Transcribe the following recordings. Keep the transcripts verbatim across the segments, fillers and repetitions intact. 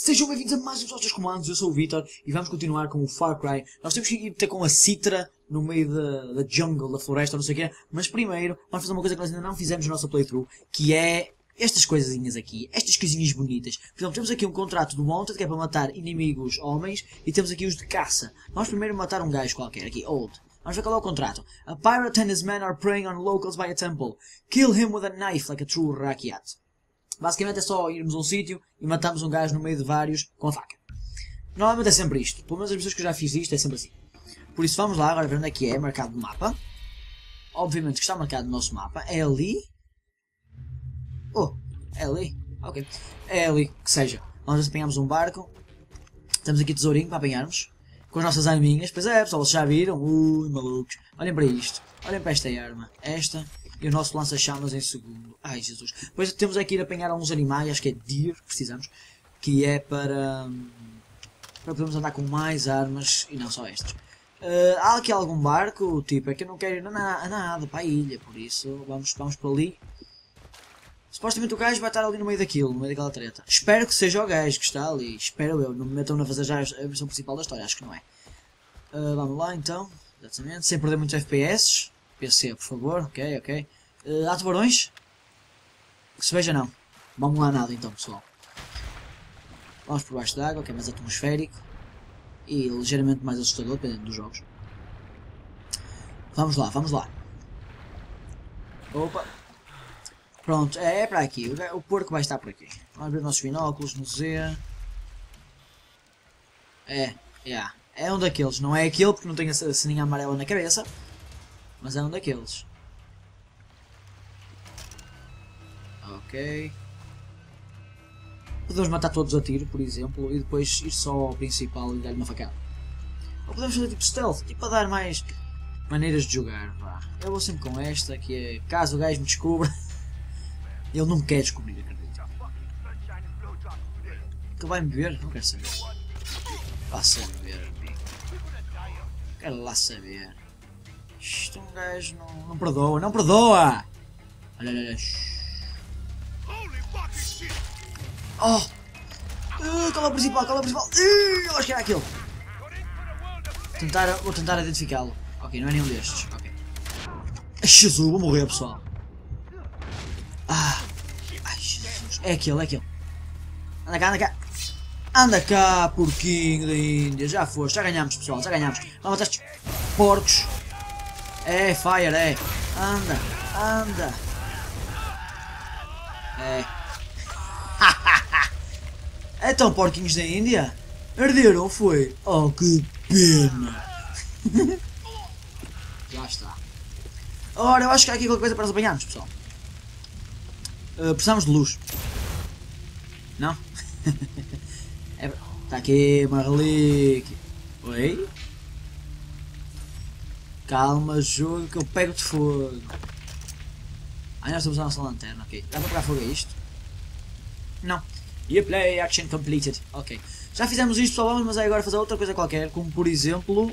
Sejam bem-vindos a mais um dos nossos comandos, eu sou o Vitor e vamos continuar com o Far Cry. Nós temos que ir ter com a Citra no meio da, da jungle, da floresta, não sei o quê, mas primeiro vamos fazer uma coisa que nós ainda não fizemos na nossa playthrough, que é estas coisinhas aqui, estas coisinhas bonitas. Por exemplo, temos aqui um contrato do Wanted, que é para matar inimigos homens, e temos aqui os de caça. Vamos primeiro matar um gajo qualquer, aqui, Old. Vamos ver qual é o contrato. A pirate and his men are preying on locals by a temple. Kill him with a knife like a true rakyat. Basicamente é só irmos a um sítio e matamos um gajo no meio de vários com a faca. Normalmente é sempre isto. Pelo menos as pessoas que eu já fiz isto é sempre assim. Por isso vamos lá, agora ver onde é que é, marcado no mapa. Obviamente que está marcado no nosso mapa. É ali. Oh, é ali. Ok. É ali, que seja. Nós apanhamos um barco. Temos aqui tesourinho para apanharmos. Com as nossas arminhas. Pois é, pessoal, vocês já viram? Ui, malucos. Olhem para isto. Olhem para esta arma. Esta. E o nosso lança-chamas em segundo. Ai, Jesus. Depois temos aqui ir apanhar alguns animais, acho que é deer, que precisamos. Que é para... Para podermos andar com mais armas e não só estas. Uh, há aqui algum barco, tipo, é que eu não quero ir a nada, nada para a ilha, por isso vamos, vamos para ali. Supostamente o gajo vai estar ali no meio daquilo, no meio daquela treta. Espero que seja o gajo que está ali, espero eu, não me metam a fazer já a versão principal da história, acho que não é. Uh, vamos lá então, exatamente, sem perder muitos F P S. P C, por favor, ok, ok. Uh, há tubarões? Que se veja não. Vamos lá nada então, pessoal. Vamos por baixo d'água, que é mais atmosférico. E ligeiramente mais assustador, dependendo dos jogos. Vamos lá, vamos lá. Opa. Pronto, é, é para aqui. O, o porco vai estar por aqui. Vamos ver os nossos binóculos no Z. É, yeah. É um daqueles. Não é aquele porque não tem a sininha amarela na cabeça. Mas é um daqueles. Ok. Podemos matar todos a tiro, por exemplo, e depois ir só ao principal e dar-lhe uma facada. Ou podemos fazer tipo stealth, tipo para dar mais maneiras de jogar. Vá. Eu vou sempre com esta, que é caso o gajo me descubra. Ele não me quer descobrir, acredito. Que vai me ver? Não quero saber. Vá saber, amigo. Quero lá saber. Isto um gajo não, não perdoa, não perdoa! Olha, olha, olha. Oh! Uh, qual é o principal? Qual é o principal? Uh, eu acho que era aquele. Tentar, vou tentar identificá-lo. Ok, não é nenhum destes. Ok. Jesus, vou morrer, pessoal. Ah! Ai, Jesus. É aquele, é aquele. Anda cá, anda cá. Anda cá, porquinho da Índia. Já foste, já ganhamos, pessoal, já ganhamos. Vamos matar estes porcos. É, fire, é. Anda, anda. É. Então, porquinhos da Índia? Arderam, foi? Oh, que pena. Já está. Ora, eu acho que há aqui qualquer coisa para nós apanharmos, pessoal. Uh, precisamos de luz. Não? É, está aqui uma relíquia. Oi? Calma, jogo, que eu pego de fogo. Ah, nós estamos a nossa lanterna, ok. Dá para pegar fogo a isto? Não. You play action completed. Ok. Já fizemos isto, pessoal, mas é agora fazer outra coisa qualquer, como por exemplo...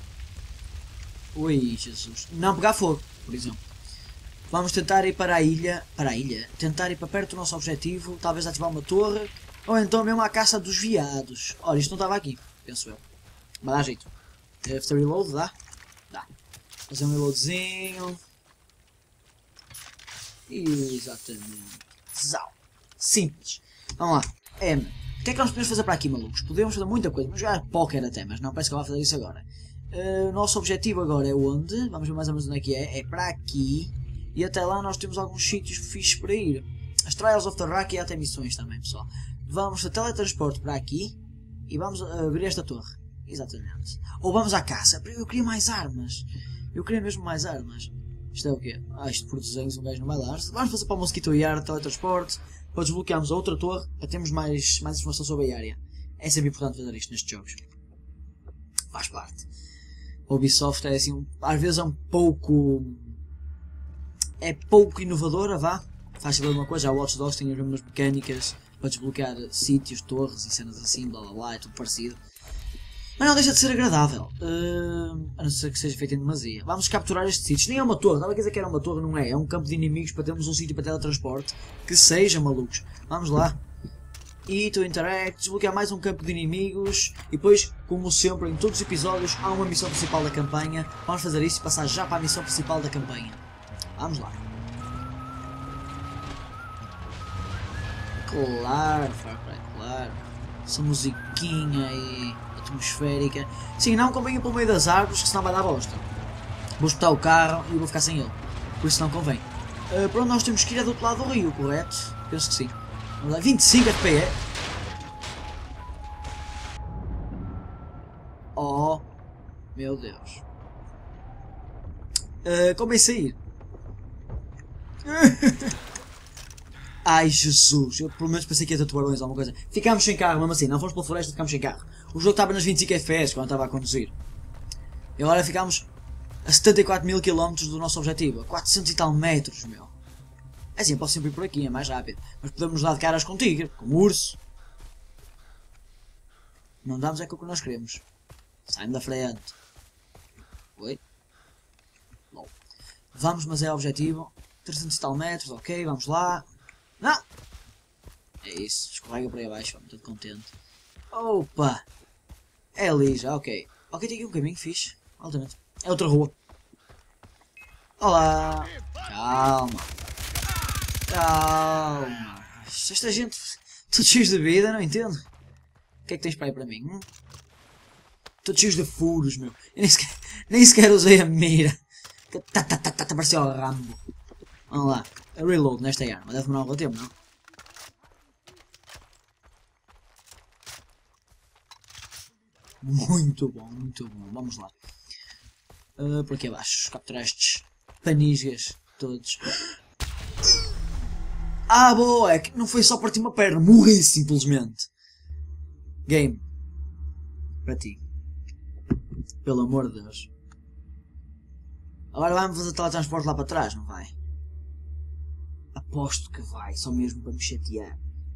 Ui, Jesus. Não pegar fogo, por exemplo. Vamos tentar ir para a ilha... Para a ilha? Tentar ir para perto do nosso objetivo, talvez ativar uma torre, ou então mesmo a caça dos viados. Ora, isto não estava aqui, penso eu. Mas dá jeito. After reload, dá? Dá. Fazer um reloadzinho. Exatamente. Zau. Simples. Vamos lá. É, o que é que nós podemos fazer para aqui, malucos? Podemos fazer muita coisa. Vamos jogar póquer até, mas não parece que eu vou fazer isso agora. O uh, nosso objetivo agora é onde? Vamos ver mais ou menos onde é que é. É para aqui. E até lá nós temos alguns sítios fixos para ir. As Trials of the Rock e até missões também, pessoal. Vamos a teletransporte para aqui. E vamos abrir esta torre. Exatamente. Ou vamos à caça. Eu queria mais armas. Eu queria mesmo mais armas. Isto é o quê? Ah, isto por desenhos um gajo não vai dar. Vamos passar para o Mosquito Yard, teletransporte. Para desbloquearmos a outra torre, para termos mais, mais informação sobre a área. É sempre importante fazer isto nestes jogos. Faz parte. A Ubisoft é assim, às vezes é um pouco... É pouco inovadora, vá. Faz saber uma coisa, a Watch Dogs tem as mesmas mecânicas para desbloquear sítios, torres e cenas assim, blá blá blá, é tudo parecido. Mas não deixa de ser agradável. Uh, a não ser que seja feito em demasia. Vamos capturar este sítio. Nem é uma torre. Estava a dizer que era uma torre, não é? É um campo de inimigos para termos um sítio para teletransporte. Que seja, malucos. Vamos lá. E to interact, desbloquear mais um campo de inimigos. E depois, como sempre, em todos os episódios há uma missão principal da campanha. Vamos fazer isso e passar já para a missão principal da campanha. Vamos lá. Claro, Far Cry, claro. Essa musiquinha aí, atmosférica. Sim, não convém ir pelo meio das árvores, que senão vai dar bosta. Vou espetar o carro e vou ficar sem ele. Por isso não convém. Uh, pronto, nós temos que ir do outro lado do rio, correto? Penso que sim. Vamos lá, vinte e cinco F P S. Oh, meu Deus. Uh, convém sair. Ai Jesus, eu pelo menos pensei que ia ter tubarões ou alguma coisa. Ficámos sem carro, mesmo assim, não fomos pela floresta, ficámos sem carro. O jogo estava nas vinte e cinco F P S quando estava a conduzir. E agora ficámos a setenta e quatro mil quilómetros do nosso objetivo, a quatrocentos e tal metros, meu. É assim, eu posso sempre ir por aqui, é mais rápido. Mas podemos nos dar de caras com tigre, com urso. Não damos é com o que nós queremos. Sai-me da frente. Oi? Bom. Vamos, mas é o objetivo. trezentos e tal metros, ok, vamos lá. Não! É isso, escorrega por aí abaixo, estou todo contente. Opa! É ali já, ok. Ok, tem aqui um caminho fixe, altamente. É outra rua. Olá! Calma! Calma! Esta gente, todos cheios de vida, não entendo. O que é que tens para aí para mim? Hum? Todos cheios de furos, meu. Eu nem sequer, nem sequer usei a mira. Tá, tá, tá, tá, tá, parecia o Rambo. Vamos lá. Reload nesta arma. Deve demorar algum tempo, não? Muito bom, muito bom. Vamos lá. Uh, por aqui abaixo. Capturar estes panisgas todos. Ah, boa! É que não foi só partir uma perna. Morri simplesmente. Game. Para ti. Pelo amor de Deus. Agora vai-me fazer teletransporte lá para trás, não vai? Aposto que vai, só mesmo para me chatear.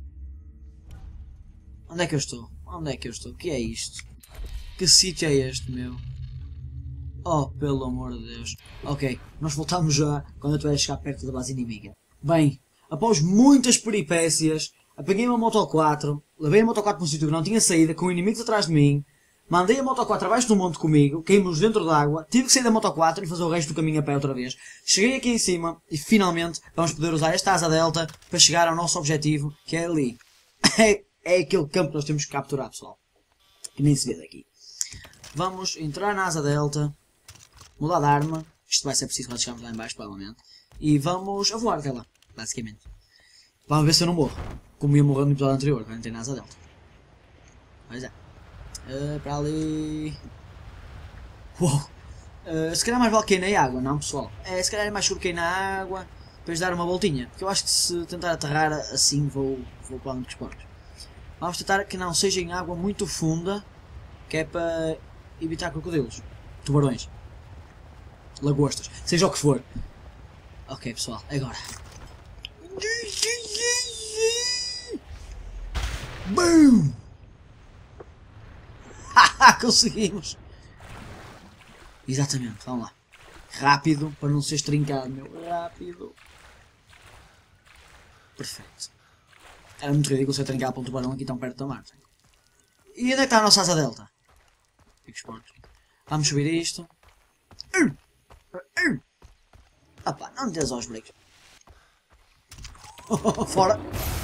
Onde é que eu estou? Onde é que eu estou? O que é isto? Que sítio é este, meu? Oh, pelo amor de Deus. Ok, nós voltamos já quando eu estiver a chegar perto da base inimiga. Bem, após muitas peripécias, apanhei uma Moto quatro, levei a Moto quatro para um sítio que não tinha saída, com inimigos atrás de mim, mandei a Moto quatro abaixo do monte comigo, caímos dentro d'água, tive que sair da Moto quatro e fazer o resto do caminho a pé outra vez. Cheguei aqui em cima e finalmente vamos poder usar esta asa delta para chegar ao nosso objetivo, que é ali. É, é aquele campo que nós temos que capturar, pessoal. Que nem se vê daqui. Vamos entrar na asa delta, mudar de arma, isto vai ser preciso quando chegarmos lá em baixo, provavelmente, e vamos a voar até lá, basicamente. Vamos ver se eu não morro, como ia morrer no episódio anterior, quando entrei na asa delta. Pois é. Uh, para ali... Uou! Uh, se calhar mais vale cair na água, não pessoal? É, se calhar é mais seguro cair na água, depois dar uma voltinha. Porque eu acho que se tentar aterrar assim vou, vou para muitos pontos. Vamos tentar que não seja em água muito funda, que é para evitar crocodilos, tubarões, lagostas, seja o que for. Ok pessoal, agora. Boom! Haha, conseguimos! Exatamente, vamos lá. Rápido, para não ser estrincado, meu. Rápido. Perfeito. Era muito ridículo ser trincado para um tubarão aqui tão perto da margem. E onde é que está a nossa asa delta? Fico esportes. Vamos subir isto. Opa, não me des aos breaks. Fora.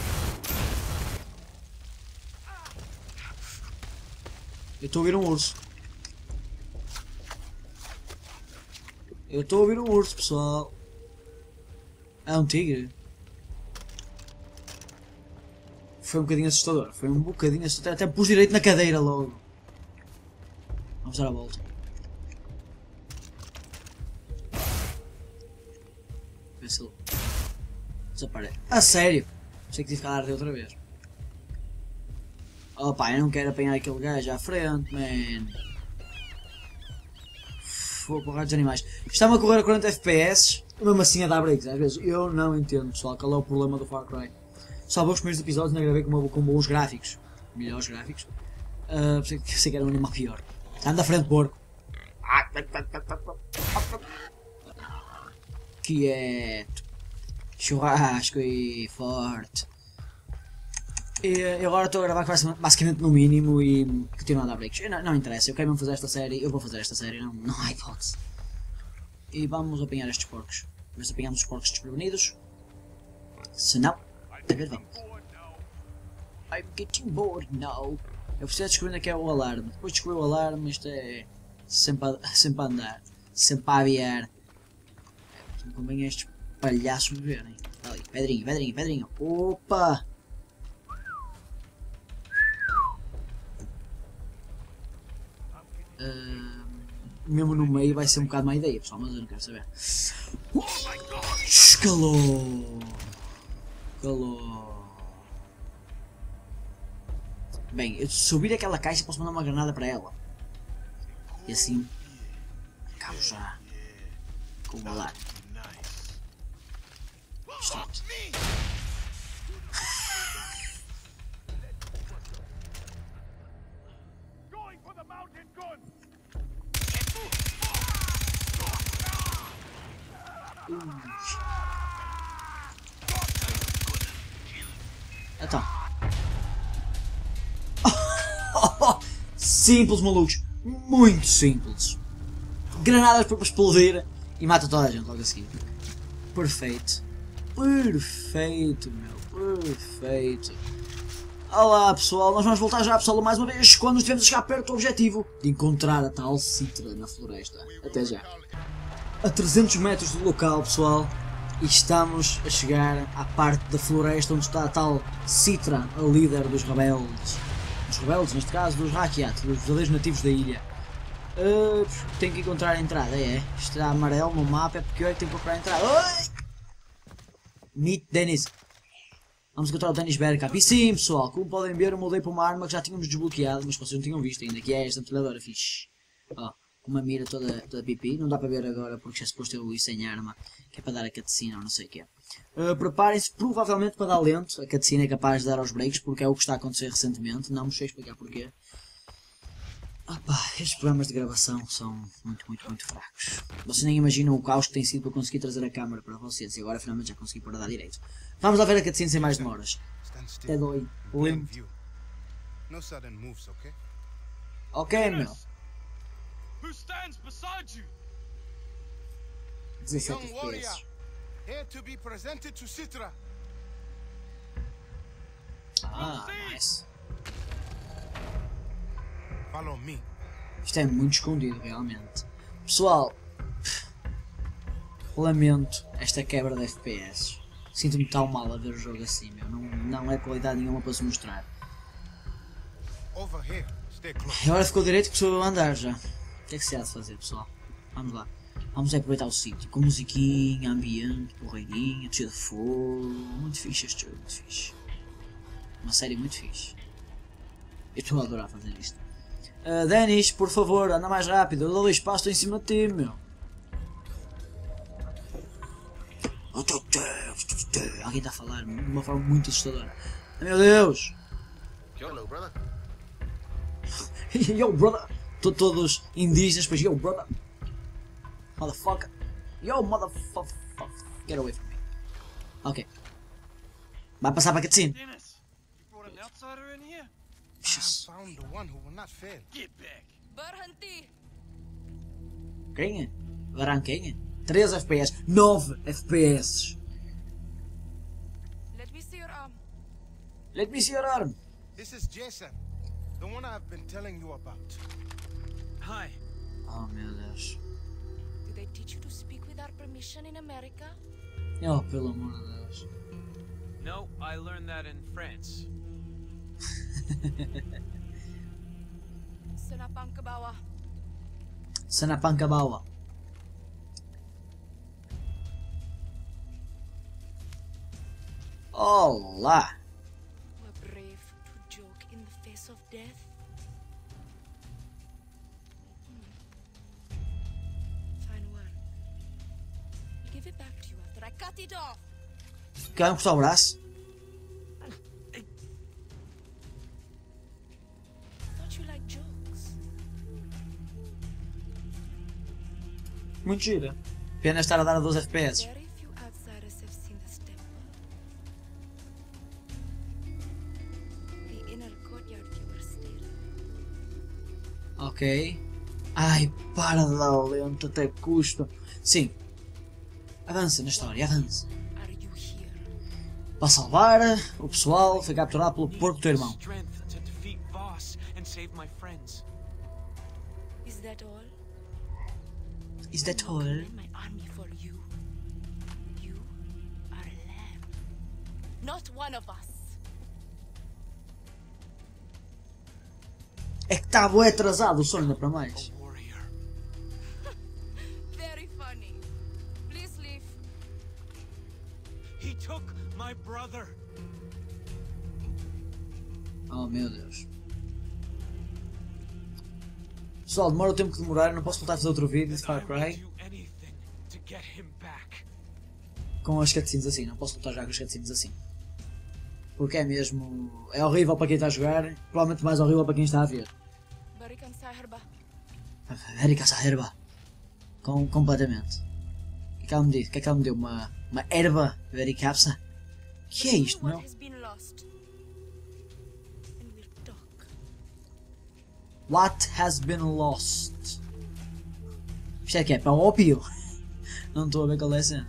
Eu estou a ouvir um urso. Eu estou a ouvir um urso, pessoal. É um tigre. Foi um bocadinho assustador. Foi um bocadinho assustador. Até pus direito na cadeira logo. Vamos dar a volta. Vê se ele desaparece. A sério? Sei que tive que falar de outra vez. Opa, eu não quero apanhar aquele gajo à frente, man. Vou porrar dos animais. Está-me a correr a quarenta F P S, mesmo assim a dar breaks, às vezes. Eu não entendo, pessoal, qual é o problema do Far Cry. Só vou os primeiros episódios, não gravei com, com bons gráficos. Melhores gráficos. Uh, pensei que sei que era um animal pior. Anda à frente, porco. Quieto. Churrasco e forte. E eu agora estou a gravar basicamente no mínimo e continuo a dar breaks. Não, não interessa, eu quero mesmo fazer esta série, eu vou fazer esta série, não, não há hipótese. E vamos apanhar estes porcos. Ver se apanhamos os porcos desprevenidos. Se não, a ver vamos. I'm getting bored now. Eu preciso descobrir onde é que é o alarme. Depois de descobrir o alarme, isto é sempre a, sempre a andar, sempre a aviar. Não convém estes palhaços me verem. Ali, pedrinha, pedrinha, pedrinha. Opa! Uh, mesmo no meio vai ser um bocado má ideia, pessoal, mas eu não quero saber. Calou! Calou! Bem, eu subir aquela caixa posso mandar uma granada para ela. E assim acabo já com o alarme. Start. Então. Simples, malucos. Muito simples. Granadas para explodir e mata toda a gente logo a seguir. Perfeito. Perfeito, meu. Perfeito. Olá, pessoal. Nós vamos voltar já, pessoal, mais uma vez quando estivermos a chegar perto do objetivo de encontrar a tal citra na floresta. Até já. A trezentos metros do local, pessoal. E estamos a chegar à parte da floresta onde está a tal citra, a líder dos rebeldes. Dos rebeldes, neste caso, dos Rakyat, dos verdadeiros nativos da ilha. Uh, tenho que encontrar a entrada, é. Está amarelo no mapa, é porque eu é que tenho que procurar a entrada. Oi! Meet Dennis. Vamos encontrar o Dennis Bergkamp. E sim, pessoal, como podem ver, eu mudei para uma arma que já tínhamos desbloqueado, mas vocês não tinham visto ainda, que é esta metralhadora fixe. Ó, uma mira toda, toda pipi. Não dá para ver agora porque já é suposto eu ir sem arma, que é para dar a cutscene ou não sei o que é. Uh, Preparem-se provavelmente para dar lento. A cutscene é capaz de dar aos breaks porque é o que está a acontecer recentemente. Não me sei explicar porquê. Opa, estes programas de gravação são muito, muito, muito fracos. Vocês nem imaginam o caos que tem sido para conseguir trazer a câmera para vocês. E agora finalmente já consegui para dar direito. Vamos lá ver a cutscene sem mais demoras. Até dói. Lento. Ok, meu. dezassete F P S. Ah, nice. Isto é muito escondido, realmente. Pessoal, lamento esta quebra de F P S. Sinto-me tão mal a ver o jogo assim, meu. Não, não é qualidade nenhuma para se mostrar. Agora ficou direito que sou eu a andar já. O que é que se há de fazer, pessoal? Vamos lá. Vamos aproveitar o sítio. Com musiquinha, ambiente, porreirinha, cheio de fogo. Muito fixe este jogo, muito fixe. Uma série muito fixe. Eu estou a adorar fazer isto. Uh, Dennis, por favor, anda mais rápido. Eu dou espaço, estou em cima de ti, meu. Alguém está a falar de uma forma muito assustadora. Meu Deus! Hello, brother. Yo, brother! Tô todos indígenas, pois yo, brother! Motherfucker! Yo, motherfucker! Get away from me. Ok. Vai passar para a cutscene. Quem é? Varan quem é? três F P S. nove F P S. Let me see your arm. Let me see your arm. This is Jason, the one I've been telling you about. Hi. Oh, meu Deus. Did they teach you to speak without permission in America? Oh, pelo amor de Deus. No, I learned that in France. Senapang ke bawah. Senapang ke bawah. Olá! We're brave to joke in the face of death. Hmm. Fine one. I'll give it back to you after I cut it off. Quer cortar o braço? Don't you like jokes? Muito gira. Pena estar a dar a doze F P S. Very few outsiders have seen this temple. Ok. Ai, para de dar lento, até custa. Sim. Avança na história, avança. Are you here? Para salvar o pessoal, foi capturado pelo porco do teu irmão. Strength to defeat Voss and save my friends. Is that all? Is that all? And my army for you. You are a lamb. Not one of us. É que está bué atrasado o sonho, ainda para mais. A warrior. Very funny. Please leave. He took my brother. Oh meu Deus. Pessoal, demora o tempo que demorar, eu não posso voltar a fazer outro vídeo de I Far will Cry do anything to get him back. com as cutscenes assim, não posso voltar já com as cutscenes assim. Porque é mesmo... é horrível para quem está a jogar, provavelmente mais horrível para quem está a ver. Barikan Saherba. Erika Saherba. Com, completamente. O que é que ela me disse? O que é que ela me deu? Uma, uma erva Vericapsa? O que é isto, What meu? has been lost. And we'll talk. What has been lost? Isto é que é para ópio? Não estou a ver qual é a cena.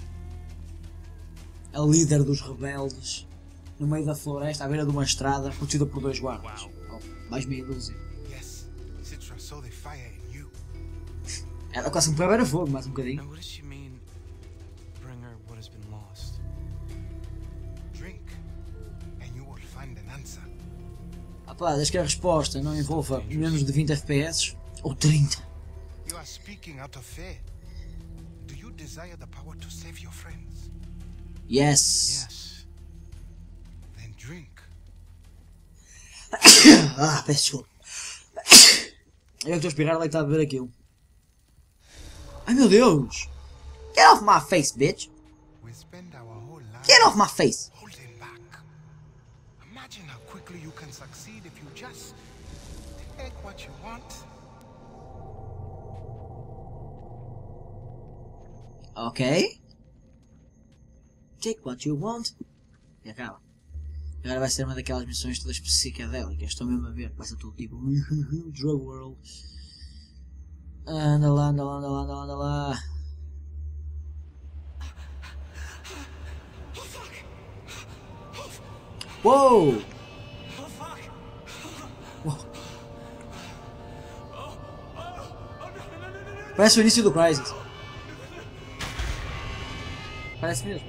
A líder dos rebeldes, no meio da floresta, à beira de uma estrada, protegida por dois guardas. Oh, mais meia dúzia. Yes, Citra saw the fire in you. Era quase um beber a fogo, mais um bocadinho. Now what does she mean? Bring her what has been lost. Drink, and you will find an answer. Ah pá, desde que a resposta não envolva menos de vinte F P S, ou trinta. You are speaking out of fear. Do you desire the power to save your friends? Yes. Yes. Then drink. Ah, peço desculpa. Eu que estou a espirrar, ela é que está a beber aquilo. Ai meu Deus! Get off my face, bitch! We spend our whole lives Get off my face! holding back. Imagine how quickly you can succeed if you just take what you want. Ok. Take what you want. E acaba. Agora vai ser uma daquelas missões todas psicadélicas. Estou mesmo a ver. Vai ser tudo tipo Drug World. Anda lá, anda lá, anda lá, anda lá, anda lá. Uou! Uou! Parece o início do Crysis. Parece mesmo.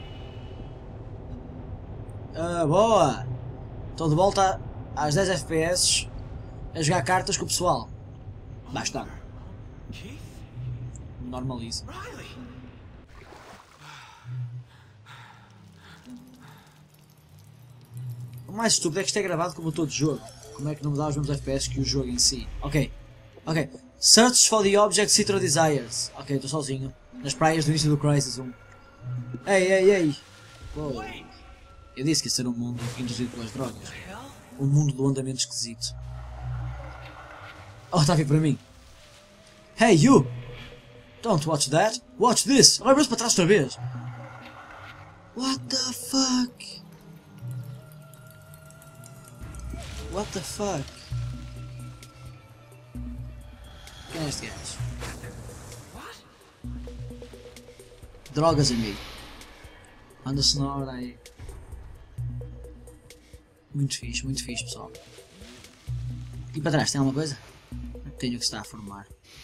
Ah, boa! Estou de volta às dez F P S a jogar cartas com o pessoal. Basta. Keith? Normalize. Riley! O mais estúpido é que isto é gravado como todo jogo. Como é que não me dá os mesmos F P S que o jogo em si? Ok. Ok. Search for the object Citra desires. Ok, estou sozinho. Nas praias do início do Crysis um. Ei, ei, ei! Uou. Eu disse que ia ser um mundo induzido pelas drogas. Um mundo do andamento esquisito. Oh, está a vir para mim. Hey, you! Don't watch that! Watch this! Olha para trás outra vez! What the fuck? What the fuck? Quem é este gajo? Drogas, amigo. Banda sonora aí. Muito fixe, muito fixe, pessoal. E para trás tem alguma coisa? Tenho que estar a formar.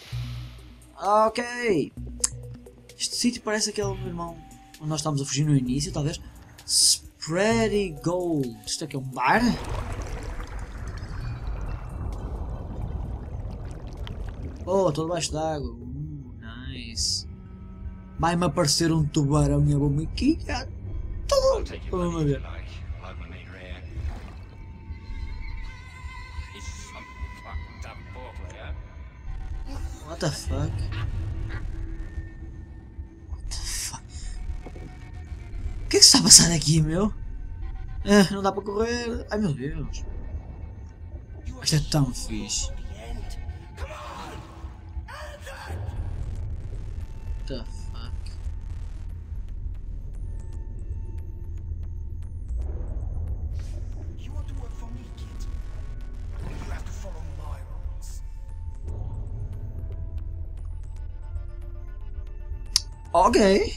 Ok! Este sítio parece aquele, meu irmão, onde nós estávamos a fugir no início, talvez. Spready Gold. Isto aqui é um bar? Oh, estou debaixo d'água. Uh, nice. Vai-me aparecer um tubarão e a bomiquinha. Tudo. Vamos a ver. What the fuck? What the fuck? O que é que se está a passar aqui, meu? Ah, não dá para correr. Ai meu Deus. Isto é tão fixe. What the fuck? You want to work for me, kid? You have to follow my rules. Ok.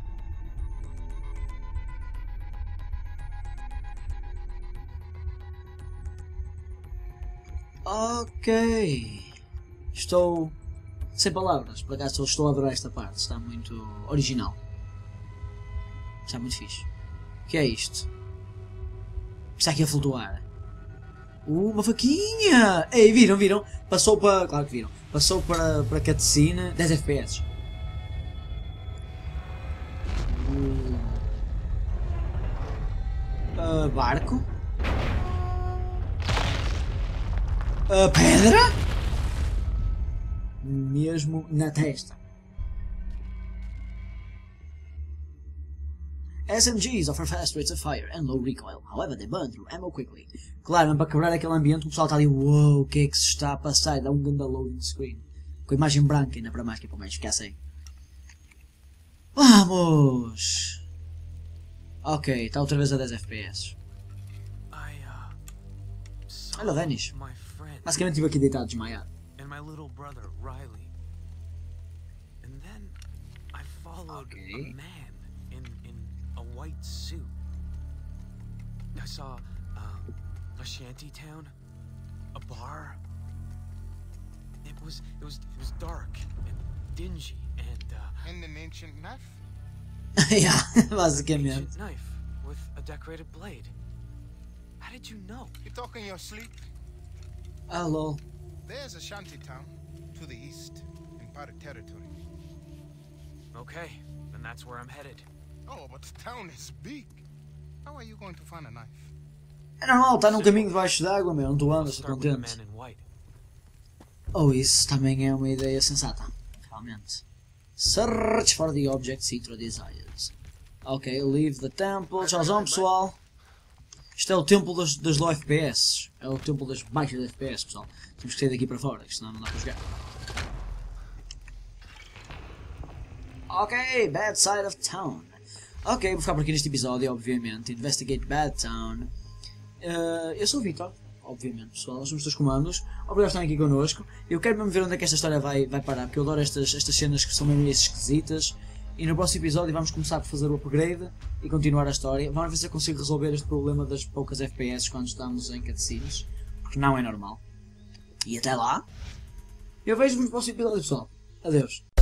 Ok. Estou sem palavras, por acaso estou a adorar esta parte, está muito original. Está muito fixe. O que é isto? Está aqui a flutuar. Uh, uma faquinha! Ei, viram, viram? Passou para... Claro que viram. Passou para, para cutscene dez F P S. Uh. Uh, barco. Uh, pedra? Mesmo na testa. S M Gs offer fast rates of fire and low recoil, however they burn through ammo quickly. Claro, mas para quebrar aquele ambiente o pessoal está ali, uou, o que é que se está a passar? Dá um grande loading screen. Com a imagem branca ainda para mais, que é para mais ficar sem. Vamos! Ok, está outra vez a dez F P S. Olha o Dennis. Basicamente estive aqui deitado, desmaiado. And my little brother, Riley. And then I followed Okay. a man in, in a white suit. I saw uh, a shanty town, a bar. It was it was it was dark and dingy and uh, And an ancient knife? yeah, an basicamente. ancient knife with a decorated blade. How did you know? You talk in your sleep? Ah, lol. There's a shanty town to the east in Pirate territory. Okay, then that's where I'm headed. Oh, but the town is big. How are you going to find a knife? É normal, está num caminho debaixo d'água, meu, não tu I'll andas, estou start with the contente. man in white. Oh, isso também é uma ideia sensata, realmente. Search for the object Citra desires. Ok, leave the temple. Tchauzão, pessoal. Isto é o templo das, das low F P S. É o templo das baixas F P S, pessoal. Temos que sair daqui para fora, senão não dá para jogar. Ok, Bad Side of Town. Ok, vou ficar por aqui neste episódio, obviamente. Investigate Bad Town. Uh, eu sou o Vitor, obviamente, pessoal. Nós somos os teus comandos. Obrigado por estarem aqui connosco. Eu quero mesmo ver onde é que esta história vai, vai parar, porque eu adoro estas, estas cenas que são meio esquisitas. E no próximo episódio vamos começar por fazer o upgrade e continuar a história. Vamos ver se eu consigo resolver este problema das poucas F P S quando estamos em cutscenes, porque não é normal. E até lá, eu vejo-vos no próximo episódio, pessoal. Adeus.